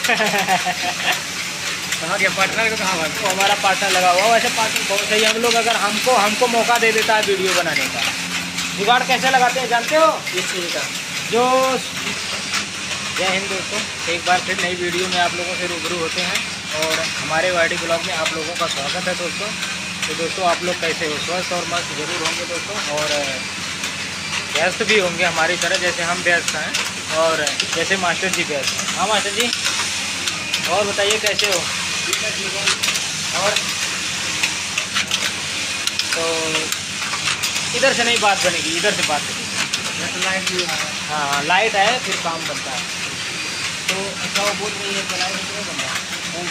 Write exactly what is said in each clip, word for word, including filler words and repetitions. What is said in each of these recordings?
कहाँ गया पार्टनर को? कहाँ बात? तो हमारा पार्टनर लगा हुआ, वैसे पार्टनर बहुत सही। हम लोग अगर हमको हमको मौका दे देता है वीडियो बनाने का। जुगाड़ कैसे लगाते हैं जानते हो? इस चीज़ का जो जय हिंद दोस्तों, एक बार फिर नई वीडियो में आप लोगों से रूबरू होते हैं और हमारे वाईडी ब्लॉग में आप लोगों का स्वागत है दोस्तों। तो दोस्तों आप लोग कैसे हो? स्वस्थ और मस्त जरूर होंगे दोस्तों, और व्यस्त भी होंगे हमारी तरह, जैसे हम व्यस्त हैं और जैसे मास्टर जी व्यस्त हैं। हाँ मास्टर जी, और बताइए कैसे हो? और तो इधर से नहीं बात बनेगी, इधर से बात बनेगी। लाइट भी हाँ लाइट है, फिर काम बनता है। तो अच्छा वो बोल रही है कि लाइट नहीं बन रहा।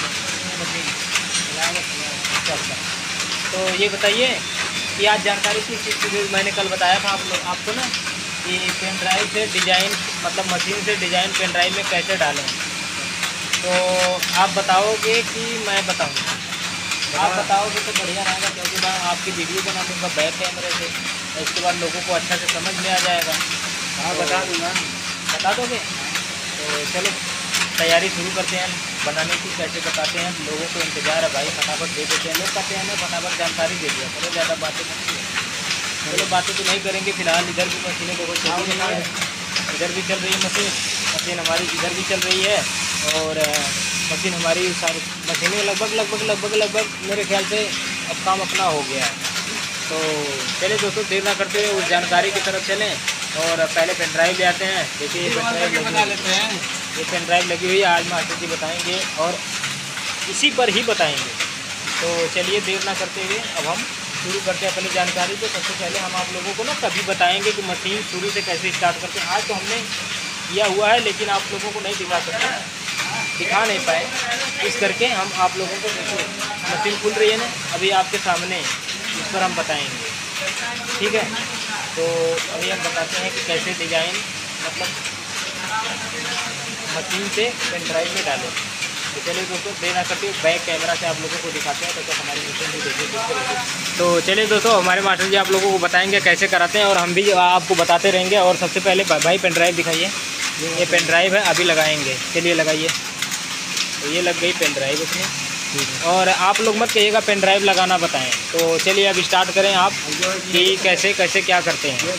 अच्छा, तो ये बताइए कि आज जानकारी किस चीज़ की? मैंने कल बताया था आप लोग आपको ना कि पेन ड्राइव से डिजाइन, मतलब मशीन से डिजाइन पेन ड्राइव में कैसे डालें। तो आप बताओगे कि मैं बताऊँगा? आप बताओगे तो बढ़िया रहेगा, क्योंकि मैं आपकी वीडियो बना दूँगा बैक कैमरे से, इसके बाद लोगों को अच्छा से समझ में आ जाएगा। हाँ बता दूँगा। बता दोगे? तो चलो तैयारी शुरू करते हैं बनाने की। कैसे बताते हैं, लोगों को इंतज़ार है भाई, फटाफट दे देते हैं। लोग कहते हैं ना फटाफट जानकारी दे दिया करो, ज़्यादा बातें नहीं। चलो बातें तो नहीं करेंगे फिलहाल। इधर भी मशीनें देखो चल रही है, इधर भी चल रही है मशीन मशीन हमारी इधर भी चल रही है, और मशीन हमारी सारी मशीनें लगभग लगभग लगभग लगभग मेरे ख्याल से अब काम अपना हो गया है। तो चलिए दोस्तों देर ना करते हुए उस जानकारी की तरफ चलें, और पहले पेन ड्राइव ले आते हैं। देखिए ये पेन ड्राइव बता लेते हैं। ये पेन ड्राइव लगी हुई है, आज मास्टर जी बताएंगे और इसी पर ही बताएंगे। तो चलिए देर ना करते हुए अब हम शुरू करते हैं अपनी जानकारी को। सबसे पहले हम आप लोगों को ना कभी बताएंगे कि मशीन शुरू से कैसे स्टार्ट करते हैं। आज तो हमने किया हुआ है, लेकिन आप लोगों को नहीं दिखा सकते, दिखा नहीं पाए, इस करके हम आप लोगों को देखो मशीन खुल रही है ना अभी आपके सामने, इस पर हम बताएंगे, ठीक है। तो अभी हम बताते हैं कि कैसे डिज़ाइन मतलब मशीन से पेन ड्राइव में डालें। तो चलिए दोस्तों देर ना करते बैक कैमरा से आप लोगों को दिखाते हैं, तो, तो हमारी मशीन भी देखिए। तो चलिए दोस्तों हमारे मास्टर जी आप लोगों को बताएंगे कैसे कराते हैं, और हम भी आपको बताते रहेंगे। और सबसे पहले भाई पेन ड्राइव दिखाइए। ये पेन ड्राइव है, अभी लगाएंगे। चलिए लगाइए। तो ये लग गई पेन ड्राइव इसमें, और आप लोग मत कहिएगा पेन ड्राइव लगाना बताएं। तो चलिए अब स्टार्ट करें आप कि कैसे कैसे क्या करते हैं।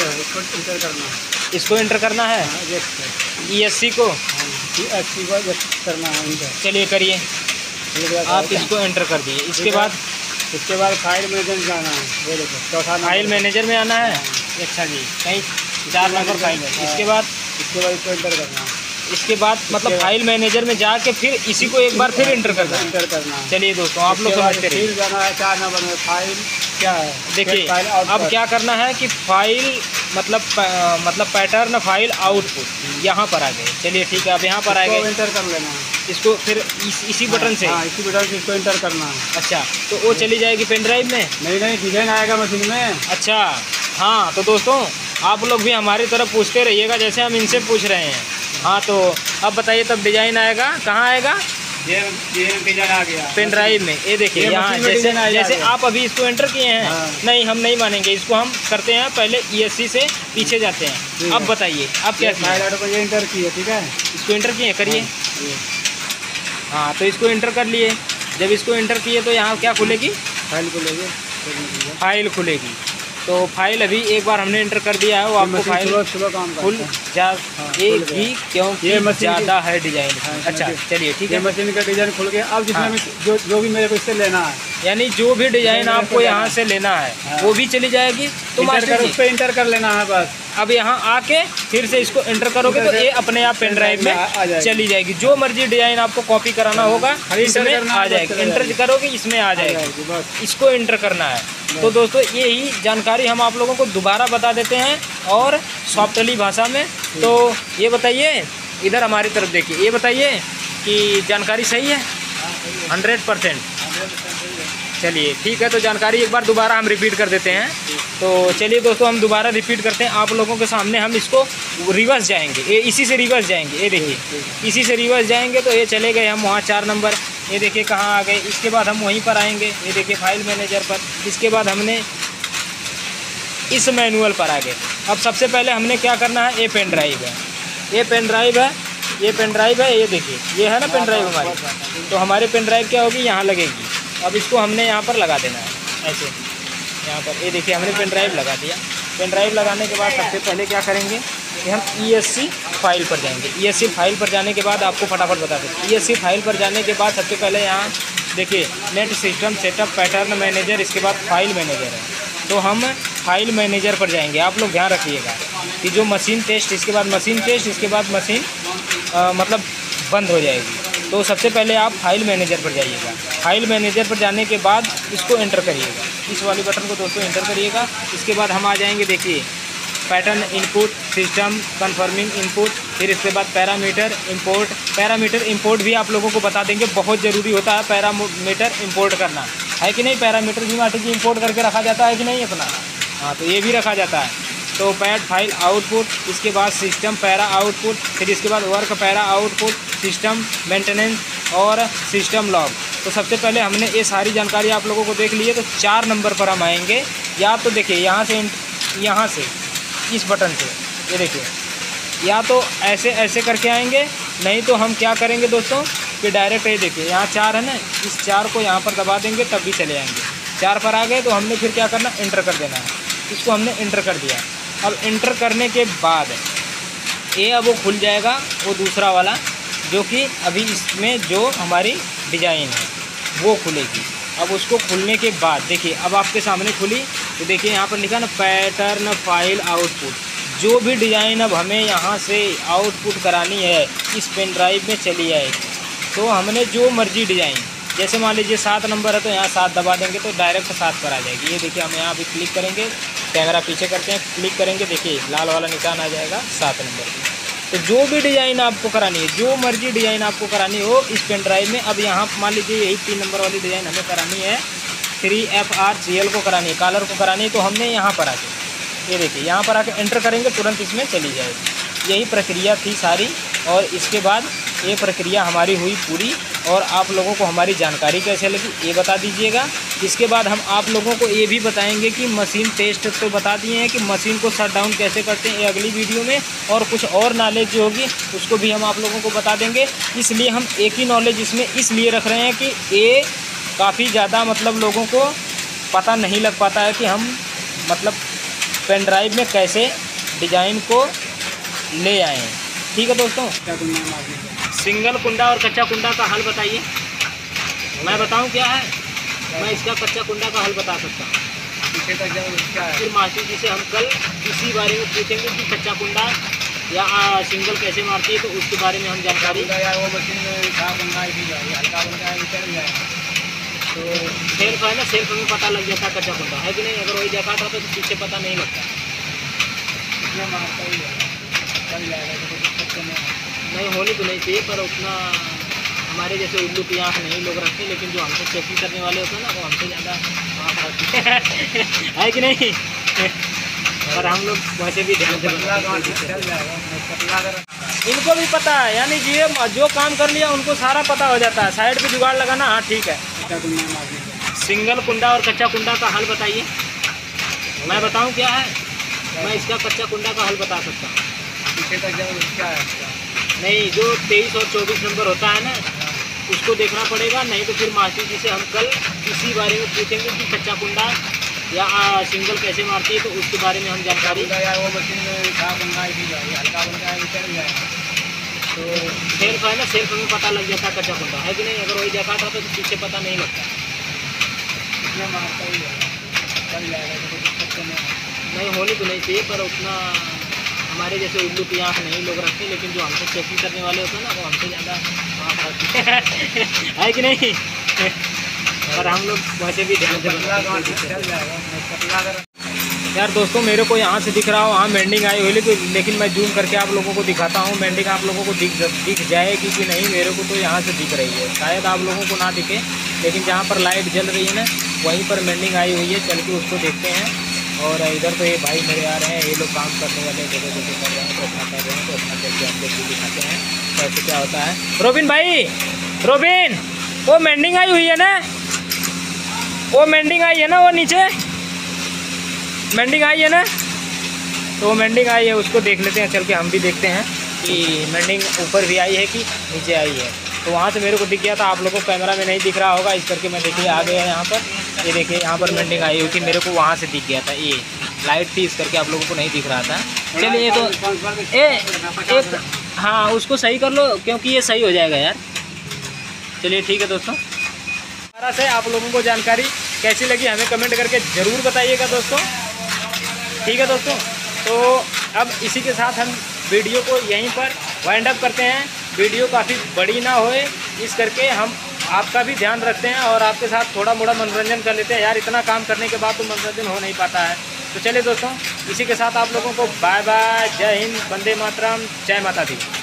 इसको इंटर करना है, ई एस सी को अच्छी बात करना है। चलिए करिए, आप इसको एंटर कर दिए। इसके बाद उसके बाद फाइल मैनेजर में जाना है। वो देखो चौथा फाइल मैनेजर में आना है। अच्छा जी, कहीं चार नंबर फाइल में। इसके बाद इसके बाद इसको एंटर करना है। इसके बाद मतलब फाइल मैनेजर में जाके फिर इसी को एक बार फिर एंटर करना है। एंटर करना है। चलिए दोस्तों आप लोग समझते रहिए। फिर जाना है चार नंबर में, फाइल क्या है देखिए अब क्या करना है कि फाइल मतलब मतलब पैटर्न फाइल आउटपुट यहाँ पर आ गए। चलिए ठीक है, अब यहाँ पर आ गए, एंटर कर लेना है इसको फिर इस, इसी बटन से। हाँ, इसी बटन से इसको एंटर करना है। अच्छा, तो वो चली जाएगी पेन ड्राइव में। नहीं नहीं डिजाइन आएगा मशीन में। अच्छा हाँ, तो दोस्तों आप लोग भी हमारी तरफ पूछते रहिएगा जैसे हम इनसे पूछ रहे हैं। हाँ तो अब बताइए तब डिजाइन आएगा कहाँ आएगा? ये ये डिजाइन आ गया पेन ड्राइव में। ये देखिए यहाँ जैसे जैसे आप अभी इसको एंटर किए हैं। हाँ। नहीं हम नहीं मानेंगे, इसको हम करते हैं पहले ई एस सी से पीछे जाते हैं। अब बताइए आप क्या किए? एंटर किए, ठीक है, इसको एंटर किए, करिए। हाँ तो इसको एंटर कर लिए। जब इसको एंटर किए तो यहाँ क्या खुलेगी? फाइल खुलेगी, फाइल खुलेगी। तो फाइल अभी एक बार हमने एंटर कर दिया है, वो आपको फाइल फुल जा एक भी क्योंकि ज़्यादा है डिजाइन। अच्छा चलिए ठीक है, मशीन का डिजाइन खुल गया। अब जिसमें हाँ। जो जो भी मेरे को इससे लेना है, यानी जो भी डिजाइन आपको यहाँ से लेना है हाँ। वो भी चली जाएगी। तो मास्टर जी उस पर एंटर कर लेना है बस। अब यहाँ आके फिर से इसको एंटर करोगे तो ये अपने आप पेन ड्राइव में चली जाएगी। जो मर्जी डिजाइन आपको कॉपी कराना होगा इसमें आ जाएगी, एंटर करोगे इसमें आ जाएगी। इसको एंटर करना है। तो दोस्तों यही जानकारी हम आप लोगों को दोबारा बता देते हैं और सॉफ्टली भाषा में। तो ये बताइए, इधर हमारी तरफ देखिए, ये बताइए कि जानकारी सही है हंड्रेड परसेंट। चलिए ठीक है, तो जानकारी एक बार दोबारा हम रिपीट कर देते हैं। तो चलिए दोस्तों हम दोबारा रिपीट करते हैं आप लोगों के सामने। हम इसको रिवर्स जाएंगे, ये इसी से रिवर्स जाएंगे। ये देखिए इसी से रिवर्स जाएंगे तो ये चले गए हम वहाँ चार नंबर। ये देखिए कहाँ आ गए। इसके बाद हम वहीं पर आएंगे, ये देखिए फाइल मैनेजर पर। इसके बाद हमने इस मैनुअल पर आ गए। अब सबसे पहले हमने क्या करना है, ये पेन ड्राइव है, ये पेन ड्राइव है, ये पेन ड्राइव है, ये देखिए ये है ना पेन ड्राइव हमारी। तो हमारी पेन ड्राइव क्या होगी, यहाँ लगेगी। अब इसको हमने यहाँ पर लगा देना है ऐसे, यहाँ पर ये देखिए हमने पेन ड्राइव लगा दिया। पेन ड्राइव लगाने के बाद सबसे पहले क्या करेंगे कि हम ई एस सी फाइल पर जाएंगे। ई एस सी फाइल पर जाने के बाद आपको फटाफट बता दें, ई एस सी फाइल पर जाने के बाद सबसे पहले यहाँ देखिए net system setup pattern manager, इसके बाद फाइल मैनेजर है। तो हम फाइल मैनेजर पर जाएंगे। आप लोग ध्यान रखिएगा कि जो मशीन टेस्ट, इसके बाद मशीन टेस्ट, इसके बाद मशीन आ, मतलब बंद हो जाएगी। तो सबसे पहले आप फाइल मैनेजर पर जाइएगा। फाइल मैनेजर पर जाने के बाद इसको एंटर करिएगा, इस वाली बटन को दोस्तों एंटर करिएगा। इसके बाद हम आ जाएंगे देखिए pattern input system confirming input, फिर इसके बाद पैरामीटर इंपोर्ट। पैरामीटर इंपोर्ट भी आप लोगों को बता देंगे, बहुत ज़रूरी होता है पैरामीटर इंपोर्ट करना, है कि नहीं। पैरामीटर भी माटी की इंपोर्ट करके रखा जाता है कि नहीं अपना, हाँ तो ये भी रखा जाता है। तो पैड फाइल आउटपुट, इसके बाद सिस्टम पैरा आउटपुट, फिर इसके बाद work para output, system maintenance और सिस्टम लॉग। तो सबसे पहले हमने ये सारी जानकारी आप लोगों को देख ली है। तो चार नंबर पर हम आएंगे। या तो देखिए यहाँ से यहाँ से इस बटन से, ये देखिए, या तो ऐसे ऐसे करके आएंगे, नहीं तो हम क्या करेंगे दोस्तों कि डायरेक्ट ये देखिए यहाँ चार है ना, इस चार को यहाँ पर दबा देंगे तब भी चले आएंगे। चार पर आ गए तो हमने फिर क्या करना, एंटर कर देना है। इसको हमने एंटर कर दिया। अब एंटर करने के बाद ये अब वो खुल जाएगा, वो दूसरा वाला जो कि अभी इसमें जो हमारी डिज़ाइन है वो खुलेगी। अब उसको खुलने के बाद देखिए अब आपके सामने खुली, तो देखिए यहाँ पर लिखा ना पैटर्न फाइल आउटपुट। जो भी डिज़ाइन अब हमें यहाँ से आउटपुट करानी है इस पेन ड्राइव में चली आएगी। तो हमने जो मर्जी डिज़ाइन, जैसे मान लीजिए सात नंबर है तो यहाँ सात दबा देंगे तो डायरेक्ट सात पर आ जाएगी। ये देखिए हम यहाँ भी क्लिक करेंगे, कैमरा पीछे करते हैं, क्लिक करेंगे, देखिए लाल वाला निशान आ जाएगा सात नंबर की। तो जो भी डिज़ाइन आपको करानी है, जो मर्जी डिज़ाइन आपको करानी हो इस पेन ड्राइव में, अब यहाँ मान लीजिए यही तीन नंबर वाली डिज़ाइन हमें करानी है, three F R C L को करानी है, कलर को करानी है, तो हमने यहाँ पर आके ये देखिए यहाँ पर आके एंटर करेंगे तुरंत इसमें चली जाएगी। यही प्रक्रिया थी सारी, और इसके बाद ये प्रक्रिया हमारी हुई पूरी। और आप लोगों को हमारी जानकारी कैसे लगी ये बता दीजिएगा। इसके बाद हम आप लोगों को ये भी बताएंगे कि मशीन टेस्ट तो बता दिए हैं कि मशीन को शट डाउन कैसे करते हैं, ये अगली वीडियो में, और कुछ और नॉलेज जो होगी उसको भी हम आप लोगों को बता देंगे। इसलिए हम एक ही नॉलेज इसमें इसलिए रख रहे हैं कि ये काफ़ी ज़्यादा मतलब लोगों को पता नहीं लग पाता है कि हम मतलब पेन ड्राइव में कैसे डिज़ाइन को ले आएँ। ठीक है दोस्तों, सिंगल कुंडा और कच्चा कुंडा का हल बताइए। मैं बताऊं क्या है, मैं इसका कच्चा कुंडा का हल बता सकता हूँ। फिर मास्टर जी से हम कल इसी बारे में पूछेंगे कि कच्चा कुंडा या सिंगल कैसे मारती है, तो उसके बारे में हम जानकारी। वो मशीन हल्का तो सेल्फ है ना, सेल्फ में पता लग जाता है कच्चा कुंडा है कि नहीं। अगर वही जगह था तो पीछे पता नहीं लगता, मारता ही नहीं होनी तो नहीं चाहिए, पर उतना हमारे जैसे उल्लू की आँख नहीं लोग रखते, लेकिन जो हमसे चेकिंग करने वाले होते हैं ना वो हमसे ज़्यादा आँख रखते हैं है कि नहीं। पर हम लोग वैसे भी ध्यान से, इनको भी पता है, यानी ये जो काम कर लिया उनको सारा पता हो जाता है। साइड पे जुगाड़ लगाना, हाँ ठीक है। सिंगल कुंडा और कच्चा कुंडा का हल बताइए। मैं बताऊँ क्या है, मैं इसका कच्चा कुंडा का हल बता सकता हूँ। नहीं, जो तेईस और चौबीस नंबर होता है ना उसको देखना पड़ेगा, नहीं तो फिर मास्टर जी से हम कल इसी बारे में पूछेंगे कि कच्चा कुंडा या सिंगल कैसे मारती है, तो उसके बारे में हम जानकारी। वो मशीन हल्का तो सेल्फ है ना, सेल्फ में पता लग जाता है कच्चा कुंडा है कि नहीं। अगर वही जगह था तो पीछे पता नहीं लगता, नहीं होनी तो नहीं चाहिए, पर उतना हमारे जैसे उल्लू की आँख नहीं लोग रखते, लेकिन जो हमसे चेकिंग करने वाले होते हैं ना वो हमसे ज़्यादा आँख रखते है कि नहीं। पर हम लोग वैसे भी ध्यान से। यार दोस्तों, मेरे को यहाँ से दिख रहा हो वहाँ मेंडिंग आई हुई, लेकिन लेकिन मैं जूम करके आप लोगों को दिखाता हूँ। मेंडिंग आप लोगों को दिख दिख जाएगी कि नहीं, मेरे को तो यहाँ से दिख रही है, शायद आप लोगों को ना दिखे, लेकिन जहाँ पर लाइट जल रही है ना वहीं पर मेंडिंग आई हुई है। चल के उसको देखते हैं। और इधर तो ये भाई मेरे आ रहे हैं, ये लोग काम करने वाले जगह जगह कर रहे हैं, तो अपना कर रहे हैं, तो अपना करके हम लोग भी दिखाते हैं कैसे क्या होता है। रोबिन भाई, रोबिन, वो मेंडिंग आई हुई है ना, वो मेंडिंग आई है ना, वो नीचे मेंडिंग आई है ना, तो वो मेंडिंग आई है, उसको देख लेते हैं, चल के हम भी देखते हैं कि मेंडिंग ऊपर भी आई है कि नीचे आई है। तो वहाँ से मेरे को दिख गया था, आप लोगों को कैमरा में नहीं दिख रहा होगा, इस करके मैं देखिए आ गया यहाँ पर। ये देखिए यहाँ पर मेंडिंग आई हुई थी, मेरे को वहाँ से दिख गया था, ये लाइट थी इस करके आप लोगों को नहीं दिख रहा था। चलिए तो ए एक हाँ उसको सही कर लो, क्योंकि ये सही हो जाएगा यार। चलिए ठीक है दोस्तों, दोबारा से आप लोगों को जानकारी कैसी लगी हमें कमेंट करके ज़रूर बताइएगा दोस्तों। ठीक है दोस्तों, तो अब इसी के साथ हम वीडियो को यहीं पर वाइंड अप करते हैं। वीडियो काफ़ी बड़ी ना होए इस करके हम आपका भी ध्यान रखते हैं और आपके साथ थोड़ा मोड़ा मनोरंजन कर लेते हैं यार। इतना काम करने के बाद तो मनोरंजन हो नहीं पाता है। तो चलिए दोस्तों, इसी के साथ आप लोगों को बाय बाय, जय हिंद, वंदे मातरम, जय माता दी।